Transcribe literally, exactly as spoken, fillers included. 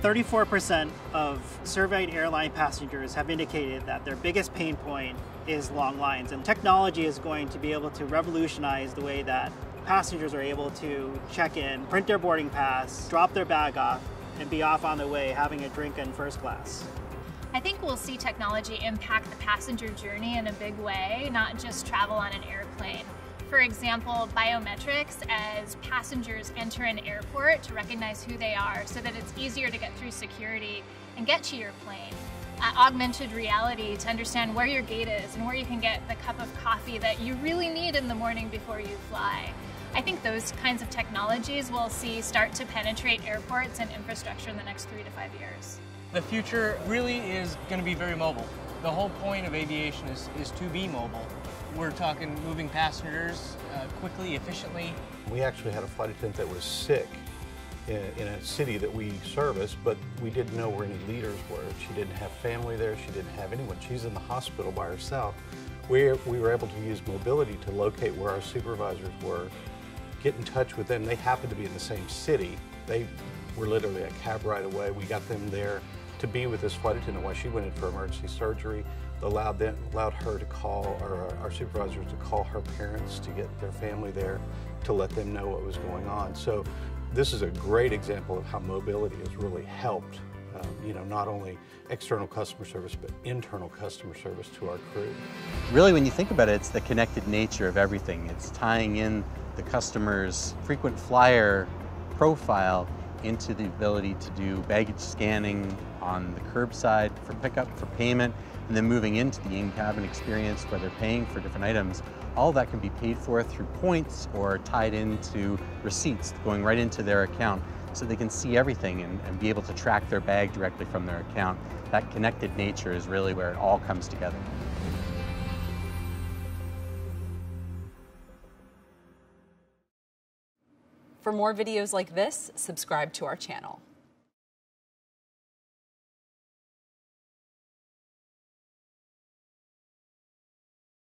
thirty-four percent of surveyed airline passengers have indicated that their biggest pain point is long lines, and technology is going to be able to revolutionize the way that passengers are able to check in, print their boarding pass, drop their bag off, and be off on their way having a drink in first class. I think we'll see technology impact the passenger journey in a big way, not just travel on an airplane. For example, biometrics as passengers enter an airport to recognize who they are so that it's easier to get through security and get to your plane. Uh, augmented reality to understand where your gate is and where you can get the cup of coffee that you really need in the morning before you fly. I think those kinds of technologies we'll see start to penetrate airports and infrastructure in the next three to five years. The future really is going to be very mobile. The whole point of aviation is, is to be mobile. We're talking moving passengers uh, quickly, efficiently. We actually had a flight attendant that was sick in, in a city that we service, but we didn't know where any leaders were. She didn't have family there, she didn't have anyone. She's in the hospital by herself. We, we were able to use mobility to locate where our supervisors were, get in touch with them. They happened to be in the same city. They were literally a cab ride away. We got them there to be with this flight attendant while she went in for emergency surgery. Allowed them, allowed her to call, or our supervisors to call her parents to get their family there to let them know what was going on. So this is a great example of how mobility has really helped, um, you know, not only external customer service, but internal customer service to our crew. Really, when you think about it, it's the connected nature of everything. It's tying in the customer's frequent flyer profile into the ability to do baggage scanning on the curbside for pickup, for payment, and then moving into the in-cabin experience where they're paying for different items. All that can be paid for through points or tied into receipts going right into their account so they can see everything and, and be able to track their bag directly from their account. That connected nature is really where it all comes together. For more videos like this, subscribe to our channel.